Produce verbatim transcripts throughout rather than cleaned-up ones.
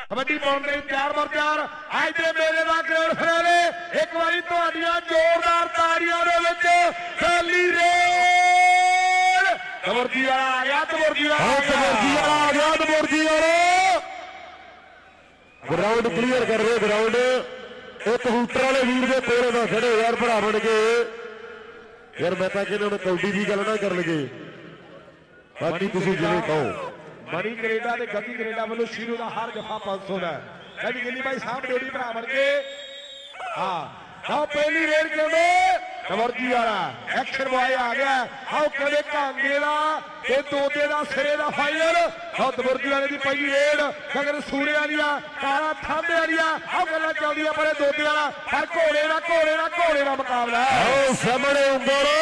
कबड्डी पाउण लई तैयार बर तैयार अज दे मेले दा ग्रैंड फिनाले एक बारी तुहाडियां जोरदार ताड़ियां दे विच पहली रेड तबरजी वाला आ गया तबरजी वाला तबरजी वाला आ गया तबरजी वाला ग्राउंड क्लीयर कर रहे ग्राउंड एक कबूतर वाले वीर दे कोल ना खड़े यार भरा बन के यार मैं तां कहना कौडी दी गल ना कर लगे बाकी तुसीं जिवें कहो मनी कनेडा ते गति कनेडा वालों शीरू का हर जफा पांच सौ का कभी गिली भाई साहब डोडी भरा बन के हाँ हाँ पहली रेड कहते तबरजी वाला एक्शन बॉय आ गया हाँ कहते कांगे का ये तोते का सिरे का फाइनल हाँ तबरजी वाले की पहली रेड अगर सूर्य वाली काला थांबे वाली हाँ गल्लां चलदियां पर तोते वाला पर घोड़े का घोड़े का घोड़े का मुकाबला है सामने उंगल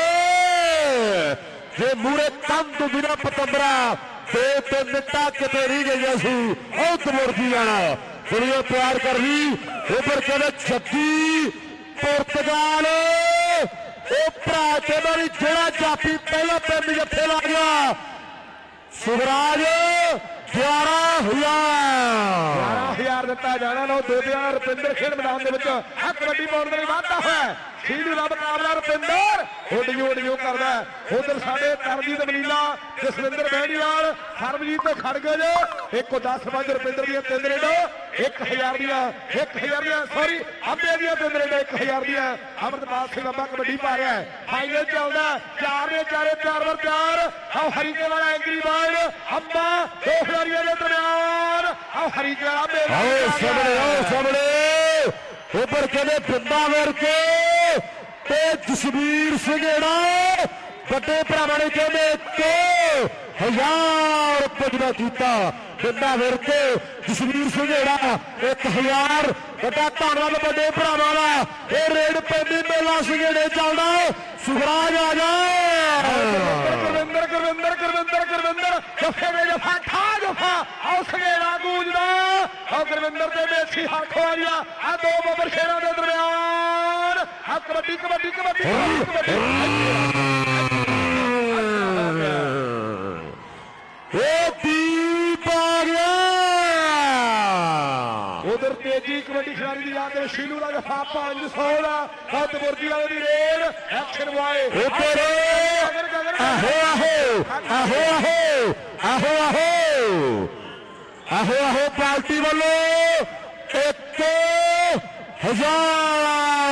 जे मूरे तम तो बिना पतंबरा दो तीन तक कितने रही गई सी तबरजी वाला दुनिया प्यार कर रही ऊपर कहते जग्गी पुर्तगाल भरा कहना भी जोड़ा जाफी पहला पिंड जत्थे ला गया सुखराज ग्यारह हजार ग्यारह हजार दिता जाना लो दो हजार रुपिंदर खेल मैदान कबड्डी पाउण लई वाधा है सीढ़ी का मुकाबला रुपिंदर उडियो उडियो करदा उधर साडे तरजीत मनीला जसविंदर बहनीवाल सरबजीत तो खड़ गए जो एक को दस पांच रुपिंदर दी तीन रेडो एक हजार दिया एक हजार दिया सॉरी अब्बे दी तीन रेडो एक हजार दिया अमृतपाल सिंह अब्बा कबड्डी पा रहा है फाइनल चलदा चार ने चारे चार वर चार आओ हरीके वाला एंग्री बर्ड अब्बा दो खिलाड़ियों के दरमियान आओ हरीके वाला आओ सामने आओ सामने ऊपर कहते बिंदा वर्के जसवीर सिंघेड़ा बड़े भरावां ने कहते एक हजार रुपया किया बिंदा वर्के जसवीर सिंघेड़ा एक हजार बड़ा धन्यवाद बड़े भरावां दा ये रेड पैंदी मेला सिंघेड़े चलदा सुखराज आ जा गुरविंदर गुरविंदर गुरविंदर गुरविंदर जफे में जफा ठा जफा आओ सिंघेड़ा गूंजदा आओ गुरविंदर दे मेसी हाथ वाली आ दो बबर शेरां दे दरमियान आ कबड्डी कबड्डी कबड्डी ओ दीप आ गया उधर तेजी कबड्डी खिलाड़ी की याद है शीलू का जफा पांच सौ का तबरजी वाले की रेड एक्शन बॉय ऊपर आहो आहो आहो आहो आहो आहो आहो आहो पार्टी वालों एक हजार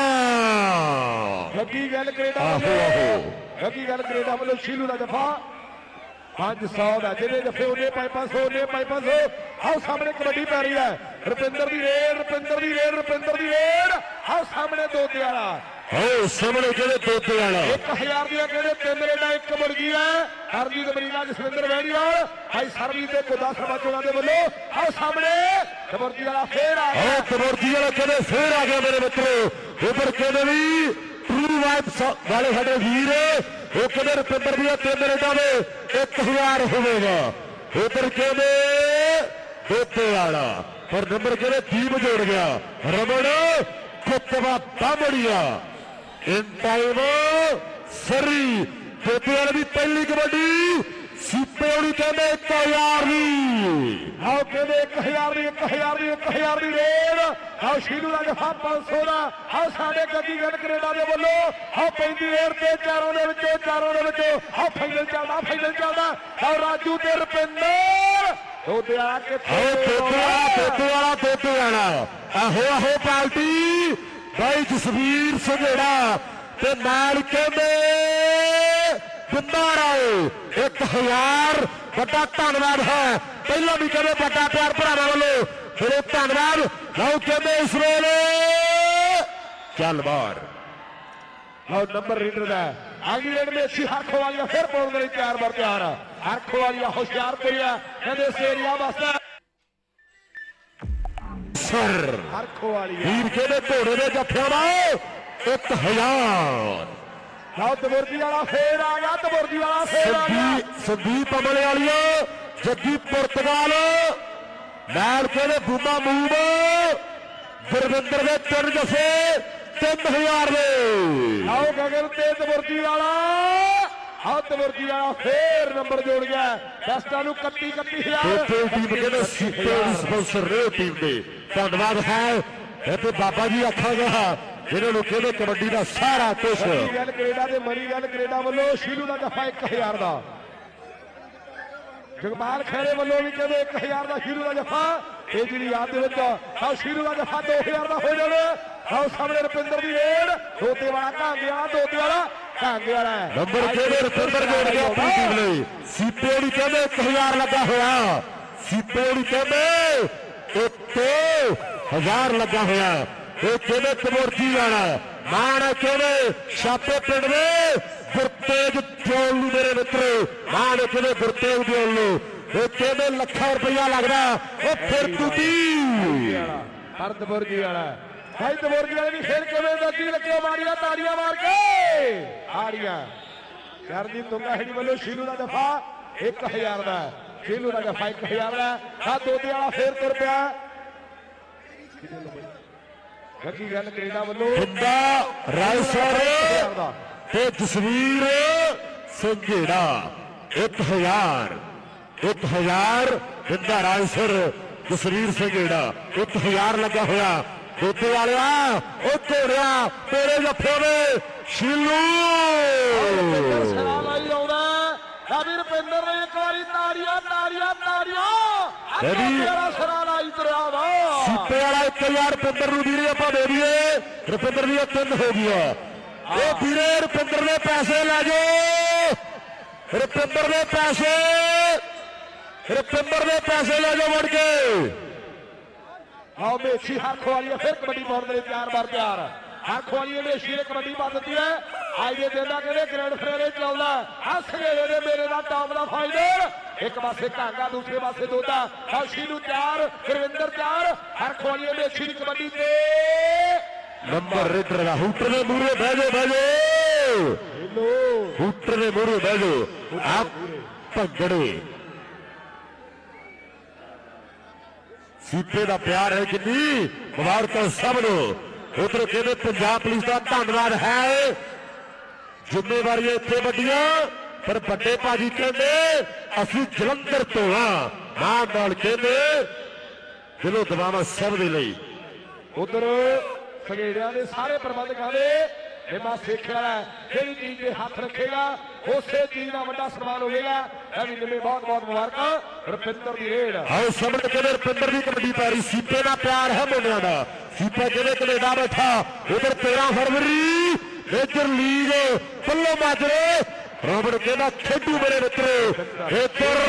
लगी गल कनेडा आहो आहो लगी गल कनेडा वालों शीलू का जफा पांच सौ का जिन्हें जफे उन्हें पाइपा सौ उन्हें पाइपा सौ आओ सामने कबड्डी पै रही है रुपिंदर की रेड रुपिंदर की रेड रुपिंदर की रेड आओ सामने दो वाला आओ सामने कहते तोते वाला एक हजार दिया कहते तीन रेडा एक मुर्गी है हरजीत मरीना जसविंदर बहनीवाल भाई सरबजीत को दस बचों के बोलो आओ सामने तबरजी वाला फिर आ गया तबरजी वाला कहते फिर आ गया मेरे मित्रों ऊपर कहते भी ट्रू वाइफ वाले साडे वीर वो कहते रुपिंदर दिया तीन रेडा में एक हजार होगा उधर कहते तोते वाला पर नंबर कहते टीम जोड़ गया रमन कुत्तवा दामड़िया इन टाइम सरी तोते वाले भी पहली कबड्डी सीपे वाली कहते एक हजार आओ कहते एक हजार एक हजार एक हजार की रेड आओ शीलू का जफा पांच सौ का आओ साढ़े गद्दी गल कनेडा के बोलो आओ पैंती रेड के चारों के विचों चारों के विचों आओ फाइनल चलता फाइनल चलता आओ राजू ते रुपिंदर तोते वाला के तोते वाला तोते वाला तोते वाला आहो आहो पार्टी भाई जसवीर सिंघेड़ा ते नाल कहते बिंदा राओ एक हजार बड़ा धन्यवाद है पहला भी कहते बड़ा प्यार भरावां वालों बड़े धन्यवाद लो कहते इस वेले चल बार लो नंबर रीडर का अगली रेड में अच्छी हाथों वाली फिर पाउण लई तैयार बर तैयार हाथों वाली होशियार करिया कहते इस एरिया वास्ते सर हाथों वाली वीर कहते घोड़े दे जफियां दा एक हजार तबरजी वाला फिर आ गया तबरजी वाला फिर आ गया संदीप अमले वाली जग्गी पुर्तगाल नाल कहते बूमा मूव गुरविंदर के तीन जफे तीन हजार आओ गगन ते तबरजी वाला ਹੱਥ ਵਰਗੀ ਵਾਲਾ ਫੇਰ ਨੰਬਰ ਜੋੜ ਗਿਆ ਦਸਤਾਂ ਨੂੰ ਇਕੱਤੀ ਇਕੱਤੀ ਹਜ਼ਾਰ ਟੀਮ ਕਹਿੰਦੇ ਸੀਪੇ ਦੀ ਸਪਾਂਸਰ ਰਹੇ ਟੀਮ ਦੇ ਧੰਨਵਾਦ ਹੈ ਇਹ ਤੇ ਬਾਬਾ ਜੀ ਆਖਾਂਗਾ ਜਿਹਨਾਂ ਨੂੰ ਕਹਿੰਦੇ ਕਬੱਡੀ ਦਾ ਸਾਰਾ ਕੁਝ ਗੱਲ ਕੈਨੇਡਾ ਤੇ ਮਰੀ ਗੱਲ ਕੈਨੇਡਾ ਵੱਲੋਂ ਸ਼ੀਲੂ ਦਾ ਜਫਾ ਇੱਕ ਹਜ਼ਾਰ ਦਾ ਜਗਪਾਲ ਖੈਰੇ ਵੱਲੋਂ ਵੀ ਕਹਿੰਦੇ ਇੱਕ ਹਜ਼ਾਰ ਦਾ ਸ਼ੀਲੂ ਦਾ ਜਫਾ ਇਹ ਜਿਹੜੀ ਯਾਦ ਦੇ ਵਿੱਚ ਆਹ ਸ਼ੀਲੂ ਦਾ ਜਫਾ ਦੋ ਹਜ਼ਾਰ ਦਾ ਹੋ ਜਾਵੇ ਆਹ ਸਾਹਮਣੇ ਰੁਪਿੰਦਰ ਦੀ ਰੇਡ ਦੋਤੇ ਵਾਲਾ ਕਾਂਗੇ ਵਾਲਾ ਦੋਤੇ ਵਾਲਾ ਕਾਂਗੇ ਵਾਲਾ ਨੰਬਰ ਕਹਿੰਦੇ ਰੁਪਿੰਦਰ ਜੋੜ ਗਿਆ ਆਪਣੀ ਟੀਮ ਲਈ ਸੀਪੇ ਨੂੰ ਕਹਿੰਦੇ ਇੱਕ ਹਜ਼ਾਰ ਲੱਗਾ ਹੋਇਆ ਸੀਪੇ ਨੂੰ ਕਹਿੰਦੇ ਇੱਕ ਹਜ਼ਾਰ ਲੱਗਾ ਹੋਇਆ ਇਹ ਕਹਿੰਦੇ ਕਮੋਰਜੀ ਵਾਲਾ ਮਾਣ ਕਹਿੰਦੇ ਛਾਪੇ ਪਿੰਡ ਦੇ ਗੁਰਤੇਜ ਦਿਓਲ ਨੂੰ ਮੇਰੇ ਮਿੱਤਰੋ ਮਾਣ ਕਹਿੰਦੇ ਗੁਰਤੇਜ ਦਿਓਲ ਨੂੰ ਇਹ ਕਹਿੰਦੇ ਲੱਖਾਂ ਰੁਪਇਆ ਲੱਗਦਾ ਉਹ ਫਿਰ ਟੁੱਟੀ ਪਰ ਦਬੁਰਜੀ ਵਾਲਾ ਭਾਈ ਦਬੁਰਜੀ ਵਾਲੇ ਵੀ ਖੇਡ ਕਿਵੇਂ ਦੱਸੀ ਲੱਗੇ ਮਾਰੀਆਂ ਤਾੜੀਆਂ ਮਾਰ ਕੇ ਆੜੀਆਂ ਕਰਦੀ ਤੁੰਗਾ ਹੈੜੀ ਵੱਲੋਂ ਸ਼ੀਲੂ ਦਾ ਦਫਾ ਇੱਕ ਹਜ਼ਾਰ ਦਾ ਸ਼ੀਲੂ ਦਾ ਦਫਾ ਇੱਕ ਹਜ਼ਾਰ ਦਾ ਆ ਦੋਦੇ ਵਾਲਾ ਫੇਰ ਤੁਰ ਪਿਆ ਗੱਗੀ ਗੱਲ ਕੈਨੇਡਾ ਵੱਲੋਂ ਹੁੰਦਾ ਰਾਇਸਰ ਤੇ ਜਸਵੀਰ ਸੰਘੇੜਾ ਇੱਕ ਹਜ਼ਾਰ ਇੱਕ ਹਜ਼ਾਰ ਹੁੰਦਾ ਰਾਇਸਰ ਜਸਵੀਰ ਸੰਘੇੜਾ ਇੱਕ ਹਜ਼ਾਰ ਲੱਗਾ ਹੋਇਆ ਦੋਤੇ ਵਾਲਿਆ ਉਹ ਘੋੜਿਆ ਤੇਰੇ ਜੱਫੇ ਦੇ ਸ਼ੀਲੂ ਸਲਾਮ ਆਈ ਆਉਂਦਾ ਰਾਵੀ ਰੁਪਿੰਦਰ ਨੇ ਇੱਕ ਵਾਰੀ ਤਾੜੀਆਂ ਤਾੜੀਆਂ ਤਾੜੀਆਂ ਰੈਡੀ ਸਰਾ ਲਾਈ ਤੁਰਿਆ ਵਾ ਸੀਪੇ ਵਾਲਾ ਇੱਕ ਹਜ਼ਾਰ ਰੁਪਿੰਦਰ ਨੂੰ ਵੀਰੇ ਆਪਾਂ ਦੇ ਦਈਏ ਰੁਪਿੰਦਰ ਦੀ ਤਿੰਨ ਹੋ ਗਈਆਂ ਉਹ ਵੀਰੇ ਰੁਪਿੰਦਰ ਦੇ ਪੈਸੇ ਲੈ ਜਾਓ ਰੁਪਿੰਦਰ ਦੇ ਪੈਸੇ ਰੁਪਿੰਦਰ ਦੇ ਪੈਸੇ ਲੈ ਜਾਓ ਵੜ ਕੇ ਆਓ ਮੇਸ਼ੀ ਹੱਥ ਵਾਲੀ ਫਿਰ ਕਬੱਡੀ ਪਾਉਣ ਦੇ ਲਈ ਤਿਆਰ ਬਾਰ ਤਿਆਰ ਹੱਥ ਵਾਲੀ ਮੇਸ਼ੀ ਨੇ ਕਬੱਡੀ ਪਾ ਦਿੱਤੀ ਹੈ ਅੱਜ ਦੇ ਦਿਨ ਦਾ ਕਹਿੰਦੇ ਗ੍ਰੈਂਡ ਫਾਈਨਲ ਚੱਲਦਾ ਆ ਸਵੇਰੇ ਦੇ ਮੇਰੇ ਦਾ ਟਾਪ ਦਾ ਫਾਈਨਲ ਇੱਕ ਪਾਸੇ ਕਾਂਗਾ ਦੂਸਰੇ ਪਾਸੇ ਦੋਦਾ ਹਰਸ਼ੀ ਨੂੰ ਤਿਆਰ ਗੁਰਵਿੰਦਰ ਤਿਆਰ ਹੱਥ ਵਾਲੀ ਮੇਸ਼ੀ ਦੀ ਕਬੱਡੀ ਤੇ ਨੰਬਰ ਰੇਡਰ ਦਾ ਹੂਟਰ ਦੇ ਮੂਹਰੇ ਬਹਿ ਜਾਓ ਬਹਿ ਜਾਓ ਹੈਲੋ ਹੂਟਰ ਦੇ ਮੂਹਰੇ ਬਹਿ ਜਾਓ ਆ ਭੰਗੜੇ ਸੀਪੇ ਦਾ ਪਿਆਰ ਹੈ ਕਿੰਨੀ ਮੁਬਾਰਕਾਂ ਸਭ ਨੂੰ ਉਧਰ ਕਹਿੰਦੇ ਪੰਜਾਬ ਪੁਲਿਸ ਦਾ ਧੰਨਵਾਦ ਹੈ ਜ਼ਿੰਮੇਵਾਰੀਆਂ ਇੱਥੇ ਵੱਡੀਆਂ ਪਰ ਵੱਡੇ ਭਾਜੀ ਕਹਿੰਦੇ ਅਸੀਂ ਜਲੰਧਰ ਤੋਂ ਆ ਮਾਂ ਨਾਲ ਕਹਿੰਦੇ ਦਿਲੋਂ ਦਬਾਵਾ ਸਭ ਦੇ ਲਈ ਉਧਰ ਸੰਘੇੜਿਆਂ ਦੇ ਸਾਰੇ ਪ੍ਰਬੰਧਕਾਂ ਦੇ ਹਿਮਾ ਸਿੱਖ ਵਾਲਾ ਜਿਹੜੀ ਚੀਜ਼ ਦੇ ਹੱਥ ਰੱਖੇਗਾ ਉਸੇ ਚੀਜ਼ ਦਾ ਵੱਡਾ ਸਨਮਾਨ ਹੋਵੇਗਾ ਇਹ ਵੀ ਨਿੰਮੇ ਬਹੁਤ ਬਹੁਤ ਮੁਬਾਰਕਾਂ ਰੁਪਿੰਦਰ ਦੀ ਰੇਡ ਆਓ ਸਾਹਮਣੇ ਕਹਿੰਦੇ ਰੁਪਿੰਦਰ ਦੀ ਕਬੱਡੀ ਪੈ ਰਹੀ ਸੀਪੇ ਦਾ ਪਿਆਰ ਹੈ ਮੁੰਡਿਆਂ ਦਾ ਸੀਪਾ ਕਹਿੰਦੇ ਕੈਨੇਡਾ ਬੈਠਾ ਉਧਰ ਤੇਰਾਂ ਫਰਵਰੀ ਮੇਜਰ ਲੀਗ ਪੱਲੋ ਮਾਜਰੇ ਰੋਬਰਟ ਕਹਿੰਦਾ ਖੇਡੂ ਮੇਰੇ ਮਿੱਤਰੋ ਇੱਧਰ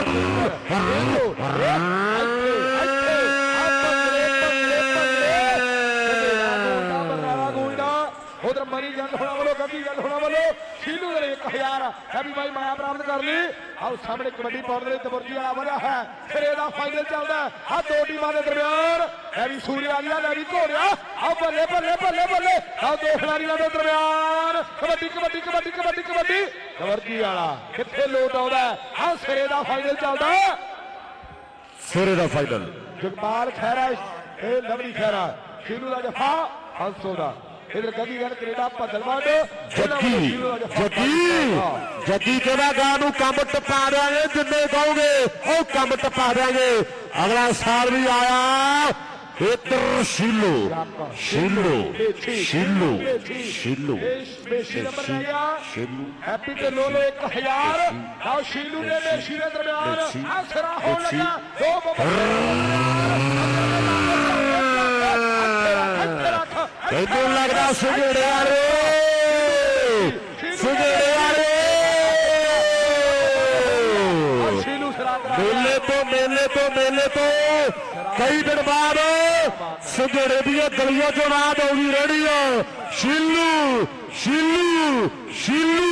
ਉਧਰ ਮਰੀ ਜੰਗ ਹੋਣਾ ਵੱਲੋਂ ਗੱਗੀ ਗੱਲ ਹੋਣਾ ਵੱਲੋਂ ਸ਼ੀਲੂ ਦੇ ਇੱਕ ਹਜ਼ਾਰ ਹੈ ਵੀ ਬਾਈ ਮਾਇਆ ਪ੍ਰਾਪਤ ਕਰ ਲਈ ਆਓ ਸਾਹਮਣੇ ਕਬੱਡੀ ਪਾਉਣ ਦੇ ਲਈ ਤਬਰਜੀ ਵਾਲਾ ਵਧਿਆ ਹੈ ਫਿਰ ਇਹਦਾ ਫਾਈਨਲ ਚੱਲਦਾ ਆ ਦੋ ਟੀਮਾਂ ਦੇ ਦਰਮਿਆਨ ਹੈ ਵੀ ਸੂਰਿਆ ਵਾਲਾ ਲੈ ਵੀ ਘੋੜਿਆ ਆ ਬੱਲੇ ਬੱਲੇ ਬੱਲੇ ਬੱਲੇ ਆ ਦੋ ਖਿਡਾਰੀਆਂ ਦੇ ਦਰਮਿਆਨ ਕਬੱਡੀ ਕਬੱਡੀ ਕਬੱਡੀ ਕਬੱਡੀ ਕਬੱਡੀ ਤਬਰਜੀ ਵਾਲਾ ਕਿੱਥੇ ਲੋਟ ਆਉਂਦਾ ਆ ਸਿਰੇ ਦਾ ਫਾਈਨਲ ਚੱਲਦਾ ਸਿਰੇ ਦਾ ਫਾਈਨਲ ਜਗਪਾਲ ਖੈਰਾ ਇਹ ਲਵਲੀ ਖੈਰਾ ਸ਼ੀਲੂ ਦਾ ਜਫਾ ਹੰਸੋ ਦਾ ਇਧਰ ਗੱਗੀ ਗੱਲ ਕੈਨੇਡਾ ਭੱਦਲਵਾਦ ਜੱਗੀ ਜੱਗੀ ਜੱਗੀ ਕਹਿੰਦਾ ਗਾਂ ਨੂੰ ਕੰਮ ਟਪਾ ਦਿਆਂਗੇ ਜਿੰਨੇ ਕਹੋਗੇ ਉਹ ਕੰਮ ਟਪਾ ਦਿਆਂਗੇ ਅਗਲਾ ਸਾਲ ਵੀ ਆਇਆ ਇੱਧਰ ਸ਼ੀਲੂ ਸ਼ੀਲੂ ਸ਼ੀਲੂ ਸ਼ੀਲੂ ਮੇਸ਼ੀ ਨੰਬਰ ਲੈ ਗਿਆ ਹੈਪੀ ਤੇ ਲੋਲੋ ਇੱਕ ਹਜ਼ਾਰ ਆਓ ਸ਼ੀਲੂ ਨੇ ਮੇਸ਼ੀ ਦੇ ਦਰਮਿਆਨ ਆ ਸਿਰਾ ਹੋਣ ਲੱਗਾ ਦੋ ਮੈਨੂੰ ਲੱਗਦਾ ਸੁਗੜੇ ਵਾਲੇ ਸੁਗੜੇ ਵਾਲੇ ਮੇਲੇ ਤੋਂ ਮੇਲੇ ਤੋਂ ਮੇਲੇ ਤੋਂ ਕਈ ਦਿਨ ਬਾਅਦ ਸੁਗੜੇ ਦੀਆਂ ਗਲੀਆਂ ਚੋਂ ਆਵਾਜ਼ ਆਉਂਦੀ ਰਹਿਣੀ ਆ ਸ਼ੀਲੂ ਸ਼ੀਲੂ ਸ਼ੀਲੂ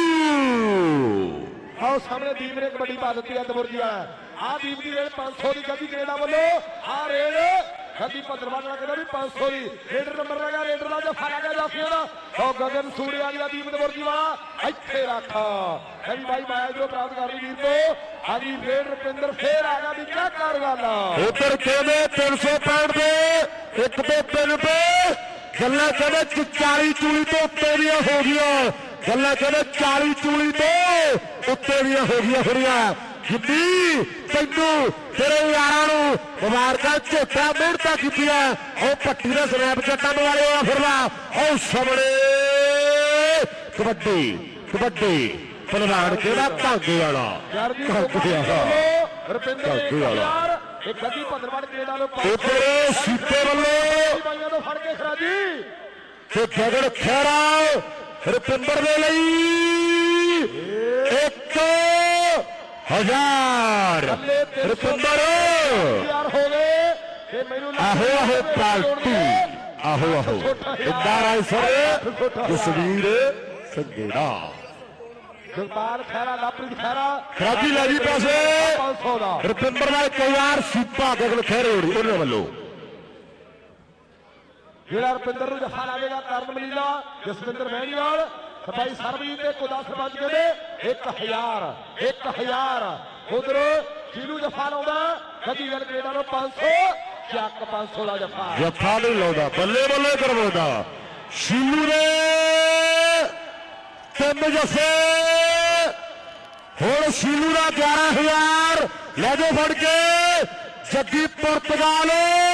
ਆਓ ਸਾਹਮਣੇ ਦੀਪ ਨੇ ਕਬੱਡੀ ਪਾ ਦਿੱਤੀ ਹੈ ਦਬੁਰਜੀ ਵਾਲਾ ਆ ਦੀਪ ਦੀ ਰੇਡ ਪੰਜ ਸੌ ਦੀ ਗੱਡੀ ਕੈਨੇਡਾ ਵੱਲੋਂ ਆ ਰੇਡ ਗੱਡੀ ਭੱਦਰਵਾਦ ਵਾਲਾ ਕਹਿੰਦਾ ਵੀ ਪੰਜ ਸੌ ਦੀ ਰੇਡਰ ਨੰਬਰ ਲੱਗਾ ਰੇਡਰ ਦਾ ਜਫਾ ਲੱਗਾ ਜਾਫੀਆਂ ਦਾ ਉਹ ਗਗਨ ਸੂਰਿਆ ਵਾਲਾ ਦੀਪ ਦਬੁਰਜੀ ਵਾਲਾ ਇੱਥੇ ਰੱਖ ਹੈ ਵੀ ਬਾਈ ਮਾਇਆ ਜੋ ਪ੍ਰਾਪਤ ਕਰ ਲਈ ਵੀਰ ਤੋਂ ਆਜੀ ਰੇਡ ਰੁਪਿੰਦਰ ਫੇਰ ਆ ਗਿਆ ਵੀ ਕਿਆ ਕਰ ਗੱਲ ਉਧਰ ਕਹਿੰਦੇ ਤਿੰਨ ਸੌ ਪੈਂਹਠ ਦੇ ਇੱਕ ਤੋਂ ਤਿੰਨ ਤੇ ਗੱਲਾਂ ਕਹਿੰਦੇ ਚਾਲੀ ਚੂਲੀ ਤੋਂ ਉੱਤੇ ਦੀਆਂ ਹੋ ਗਈਆਂ ਗੱਲਾਂ ਕਹਿੰਦੇ ਚਾਲੀ ਚੂਲੀ ਤੋਂ ਉੱਤੇ ਦੀਆਂ ਹੋ ਗਈਆਂ ਹੋਣੀਆਂ ਜਿੱਦੀ ਤੈਨੂੰ ਤੇਰੇ ਯਾਰਾਂ ਨੂੰ ਮੁਬਾਰਕਾਂ ਝੋਟਾ ਮਿਹਨਤਾਂ ਕੀਤੀਆਂ ਉਹ ਪੱਟੀ ਦੇ ਸਨੈਪ ਚੱਟਾਂ ਵਾਲੇ ਆ ਫਿਰਦਾ ਉਹ ਸਾਹਮਣੇ ਕਬੱਡੀ ਕਬੱਡੀ ਪਹਿਲਵਾਨ ਕਿਹੜਾ ਧਾਗੇ ਵਾਲਾ ਧਾਗੇ ਵਾਲਾ ਰੁਪਿੰਦਰ ਵਾਲਾ ਇਹ ਗੱਡੀ ਭੰਦਰਵਾੜ ਕੈਨੇਡਾ ਨੂੰ ਉਧਰ ਸੀਪੇ ਵੱਲੋਂ ਬਾਈਆਂ ਤੋਂ ਫੜ ਕੇ ਖਰਾਜੀ ਤੇ ਗਗਨ ਖਹਿਰਾ ਰੁਪਿੰਦਰ ਦੇ ਲਈ ਇੱਕ ਹਜ਼ਾਰ ਰੁਪਿੰਦਰ ਯਾਰ ਹੋ ਗਏ ਤੇ ਮੈਨੂੰ ਆਹੋ ਆਹੋ ਪਾਲਟੀ ਆਹੋ ਆਹੋ ਇੰਦਾ ਰਾਏ ਸਰ ਜਸਵੀਰ ਸੰਗੇੜਾ ਜਗਤਾਰ ਖੈਰਾ ਲਾਪ੍ਰੀਤ ਖੈਰਾ ਖਰਾਜੀ ਲੈ ਜੀ ਪੈਸੇ ਪੰਜ ਸੌ ਦਾ ਰੁਪਿੰਦਰ ਦਾ ਇੱਕ ਹਜ਼ਾਰ ਸੀਪਾ ਗਗਨ ਖਹਿਰੇ ਉਹਨਾਂ ਵੱਲੋਂ ਜਿਹੜਾ ਰੁਪਿੰਦਰ ਨੂੰ ਜਫਾ ਲਾਵੇਗਾ ਕਰਨ ਮਲੀਲਾ ਜਸਵਿੰਦਰ ਮਹਿਣੀਵਾਲ ਸਫਾਈ ਸਰਬਜੀਤ ਤੇ ਕੋਦਾ ਸਰਪੰਚ ਕਹਿੰਦੇ ਇੱਕ ਹਜ਼ਾਰ ਇੱਕ ਹਜ਼ਾਰ ਉਧਰ ਸ਼ੀਲੂ ਜਫਾ ਲਾਉਂਦਾ ਗੱਡੀ ਗੱਲ ਕੈਨੇਡਾ ਨੂੰ ਪੰਜ ਸੌ ਚੱਕ ਪੰਜ ਸੌ ਦਾ ਜਫਾ ਜਫਾ ਨਹੀਂ ਲਾਉਂਦਾ ਬੱਲੇ ਬੱਲੇ ਕਰਵਾਉਂਦਾ ਸ਼ੀਲੂ ਨੇ ਤਿੰਨ ਜਫੇ ਹੁਣ ਸ਼ੀਲੂ ਦਾ ਗਿਆਰਾਂ ਹਜ਼ਾਰ ਲੈ ਜਾਓ ਫੜ ਕੇ ਜੱਗੀ ਪੁਰਤਗਾਲ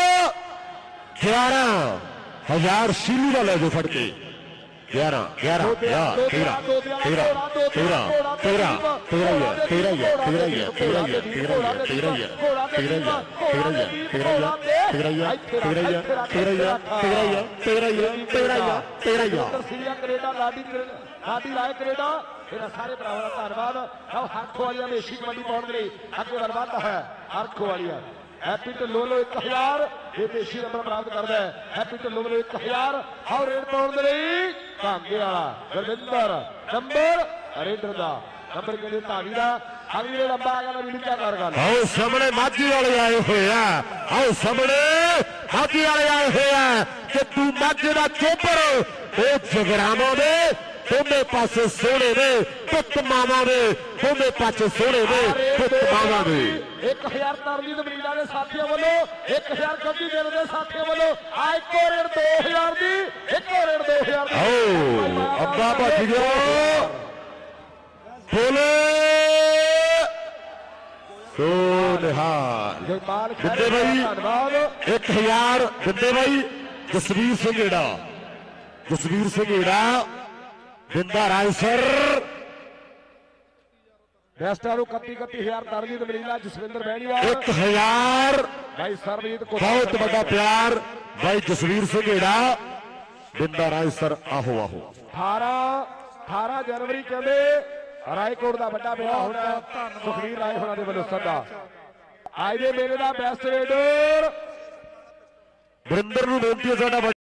ਗਿਆਰਾਂ ਹਜ਼ਾਰ ਸ਼ੀਲੂ ਦਾ ਲੈ ਜਾਓ ਫੜ ਕੇ ਗਿਆਰਾਂ ਗਿਆਰਾਂ ਤੇਰਾਂ ਤੇਰਾਂ ਤੇਰਾਂ ਤੇਰਾਂ ਤੇਰਾਂ ਤੇਰਾਂ ਹੀ ਹੈ ਤੇਰਾਂ ਹੀ ਹੈ ਤੇਰਾਂ ਹੀ ਹੈ ਤੇਰਾਂ ਹੀ ਹੈ ਤੇਰਾਂ ਹੀ ਹੈ ਤੇਰਾਂ ਹੀ ਹੈ ਤੇਰਾਂ ਹੀ ਹੈ ਤੇਰਾਂ ਹੀ ਹੈ ਤੇਰਾਂ ਹੀ ਹੈ ਤੇਰਾਂ ਹੀ ਹੈ ਤੇਰਾਂ ਹੀ ਹੈ ਤੇਰਾਂ ਹੀ ਹੈ ਤੇਰਾਂ ਹੀ ਹੈ ਤੇਰਾਂ ਹੀ ਹੈ ਤੇਰਾਂ ਹੀ ਹੈ ਸੀਰੀਆ ਕੈਨੇਡਾ ਲਾਡੀ ਲਾਡੀ ਰਾਏ ਕੈਨੇਡਾ ਇਹਨਾਂ ਸਾਰੇ ਭਰਾਵਾਂ ਦਾ ਧੰਨਵਾਦ ਆਹ ਹਰਖੋ ਵਾਲੀਆਂ ਮੇਸ਼ੀ ਕਬੱਡੀ ਪਾਉਣ ਦੇ ਲਈ ਅੱਗੇ ਵੱਧਦਾ ਹੈ ਹਰਖੋ ਵਾਲੀਆਂ ਹੈਪੀ ਢਿੱਲੋਂ ਵੱਲੋਂ ਇੱਕ ਹਜ਼ਾਰ ਇਹ ਦੇਸ਼ੀ ਨੰਬਰ ਪ੍ਰਾਪਤ ਕਰਦਾ ਹੈ ਹੈਪੀ ਢਿੱਲੋਂ ਵੱਲੋਂ ਇੱਕ ਹਜ਼ਾਰ ਆਹ ਰੇਡ ਪਾਉਣ ਦੇ ਲਈ ਕਾਂਗੇ ਵਾਲਾ ਗੁਰਵਿੰਦਰ ਨੰਬਰ ਰੇਡਰ ਦਾ ਨੰਬਰ ਕਿਹੜੇ ਧਾਵੀ ਦਾ ਅਗਲੀ ਰੇਡ ਅੰਬਾ ਆ ਗਿਆ ਨੀਚਾ ਕਰ ਗੱਲ ਆਓ ਸਾਹਮਣੇ ਮਾਝੀ ਵਾਲੇ ਆਏ ਹੋਏ ਆ ਆਓ ਸਾਹਮਣੇ ਮਾਝੀ ਵਾਲੇ ਆਏ ਹੋਏ ਆ ਕਿ ਤੂੰ ਮਾਝੇ ਦਾ ਚੋਪਰ ਉਹ ਜਗਰਾਵਾਂ ਦੇ ਦੋਨੇ ਪਾਸੇ ਸੋਹਣੇ ਨੇ ਪੁੱਤ ਮਾਵਾਂ ਦੇ ਦੋਨੇ ਪਾਸੇ ਸੋਹਣੇ ਨੇ ਪੁੱਤ ਮਾਵਾਂ ਦੇ ਇੱਕ ਹਜ਼ਾਰ ਤਰਨਜੀਤ ਮਰੀਨਾ ਦੇ ਸਾਥੀਆਂ ਵੱਲੋਂ ਇੱਕ ਹਜ਼ਾਰ ਗੱਡੀ ਦੇਣ ਦੇ ਸਾਥੀਆਂ ਵੱਲੋਂ ਆ ਇੱਕੋ ਰੇਡ ਦੋ ਹਜ਼ਾਰ ਦੀ ਇੱਕੋ ਰੇਡ ਦੋ ਹਜ਼ਾਰ ਦੀ ਆਓ ਅੱਬਾ ਭੱਜ ਗਿਆ ਬੋਲੇ ਸੋ ਨਿਹਾਲ ਜਗਪਾਲ ਜਿੱਦੇ ਬਾਈ ਧੰਨਵਾਦ ਇੱਕ ਹਜ਼ਾਰ ਜਿੱਦੇ ਬਾਈ ਜਸਵੀਰ ਸੰਘੇੜਾ ਜਸਵੀਰ ਸੰਘੇੜਾ ਬਿੰਦਾ ਰਾਏ ਸਰ ਬੈਸਟਾਂ ਨੂੰ ਇਕੱਤੀ ਇਕੱਤੀ ਹਜ਼ਾਰ ਤਰਨਜੀਤ ਮਰੀਨਾ ਜਸਵਿੰਦਰ ਮਹਿਣੀਵਾਲ ਇੱਕ ਹਜ਼ਾਰ ਭਾਈ ਸਰਬਜੀਤ ਬਹੁਤ ਵੱਡਾ ਪਿਆਰ ਭਾਈ ਜਸਵੀਰ ਸੰਘੇੜਾ ਬਿੰਦਾ ਰਾਏ ਸਰ ਆਹੋ ਆਹੋ ਅਠਾਰਾਂ ਅਠਾਰਾਂ ਜਨਵਰੀ ਕਹਿੰਦੇ ਰਾਏਕੋਟ ਦਾ ਵੱਡਾ ਮੇਲਾ ਹੋਣਾ ਸੁਖਵੀਰ ਰਾਏ ਹੋਣਾ ਦੇ ਵੱਲੋਂ ਸੱਦਾ ਅੱਜ ਦੇ ਮੇਲੇ ਦਾ ਬੈਸਟ ਰੇਡਰ ਵਰਿੰਦਰ ਨੂੰ ਬੇਨਤੀ ਹੈ ਸਾਡਾ